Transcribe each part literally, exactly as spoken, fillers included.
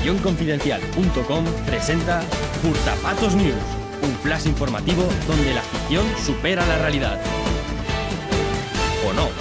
castellón confidencial punto com presenta Furtapatos News, un flash informativo donde la ficción supera la realidad. ¿O no?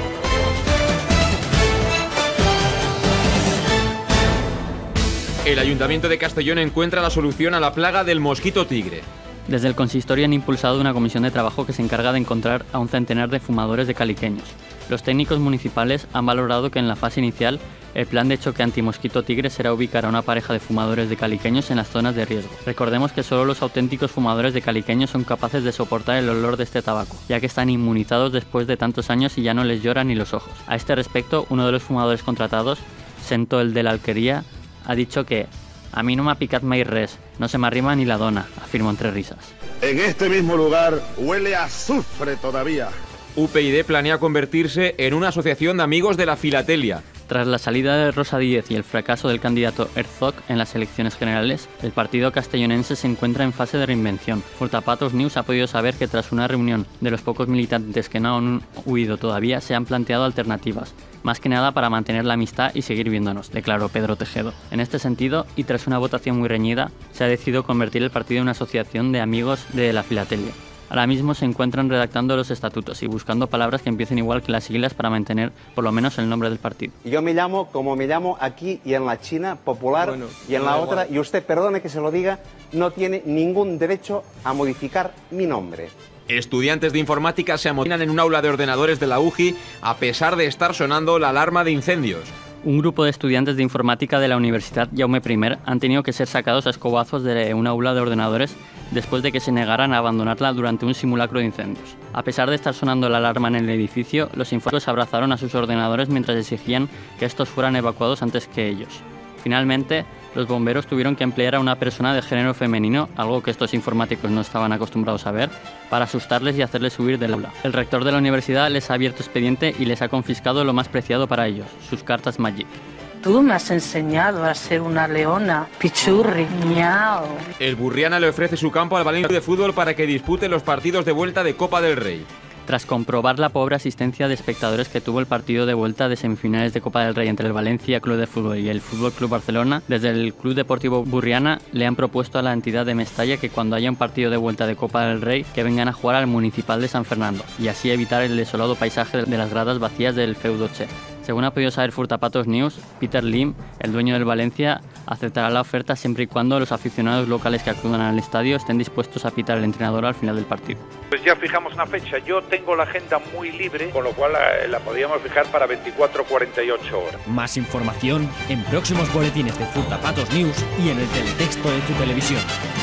El Ayuntamiento de Castellón encuentra la solución a la plaga del mosquito tigre. Desde el consistorio han impulsado una comisión de trabajo que se encarga de encontrar a un centenar de fumadores de caliqueños. Los técnicos municipales han valorado que en la fase inicial el plan de choque antimosquito tigre será ubicar a una pareja de fumadores de caliqueños en las zonas de riesgo. Recordemos que solo los auténticos fumadores de caliqueños son capaces de soportar el olor de este tabaco, ya que están inmunizados después de tantos años y ya no les lloran ni los ojos. A este respecto, uno de los fumadores contratados, Sento el de la Alquería, ha dicho que «A mí no m'ha picat mai res, no se m'arrima ni la dona», afirmó entre risas. En este mismo lugar huele a azufre todavía. U P YD planea convertirse en una asociación de amigos de la filatelia. Tras la salida de Rosa Díez y el fracaso del candidato Herzog en las elecciones generales, el partido castellonense se encuentra en fase de reinvención. Furtapatos News ha podido saber que tras una reunión de los pocos militantes que no han huido todavía, se han planteado alternativas, más que nada para mantener la amistad y seguir viéndonos, declaró Pedro Tejedo. En este sentido, y tras una votación muy reñida, se ha decidido convertir el partido en una asociación de amigos de la filatelia. Ahora mismo se encuentran redactando los estatutos y buscando palabras que empiecen igual que las siglas para mantener por lo menos el nombre del partido. Yo me llamo como me llamo aquí y en la China popular bueno, y en la otra, igual. Y usted, perdone que se lo diga, no tiene ningún derecho a modificar mi nombre. Estudiantes de informática se amotinan en un aula de ordenadores de la U G I a pesar de estar sonando la alarma de incendios. Un grupo de estudiantes de informática de la Universidad Jaume I han tenido que ser sacados a escobazos de un aula de ordenadores después de que se negaran a abandonarla durante un simulacro de incendios. A pesar de estar sonando la alarma en el edificio, los informáticos abrazaron a sus ordenadores mientras exigían que estos fueran evacuados antes que ellos. Finalmente, los bomberos tuvieron que emplear a una persona de género femenino, algo que estos informáticos no estaban acostumbrados a ver, para asustarles y hacerles huir del aula. El rector de la universidad les ha abierto expediente y les ha confiscado lo más preciado para ellos, sus cartas Magic. Tú me has enseñado a ser una leona, pichurri, miau. El Burriana le ofrece su campo al Valencia de Fútbol para que dispute los partidos de vuelta de Copa del Rey. Tras comprobar la pobre asistencia de espectadores que tuvo el partido de vuelta de semifinales de Copa del Rey entre el Valencia Club de Fútbol y el Fútbol Club Barcelona, desde el Club Deportivo Burriana le han propuesto a la entidad de Mestalla que cuando haya un partido de vuelta de Copa del Rey que vengan a jugar al Municipal de San Fernando y así evitar el desolado paisaje de las gradas vacías del feudo Che. Según ha podido saber Furtapatos News, Peter Lim, el dueño del Valencia, aceptará la oferta siempre y cuando los aficionados locales que acudan al estadio estén dispuestos a pitar al entrenador al final del partido. Pues ya fijamos una fecha. Yo tengo la agenda muy libre, con lo cual la, la podríamos fijar para veinticuatro a cuarenta y ocho horas. Más información en próximos boletines de Furtapatos News y en el teletexto de tu televisión.